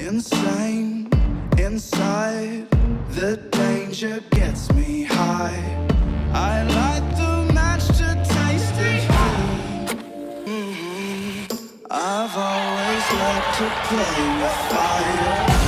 insane inside. The danger gets me high. I light the match to taste it. I've always loved to play with fire.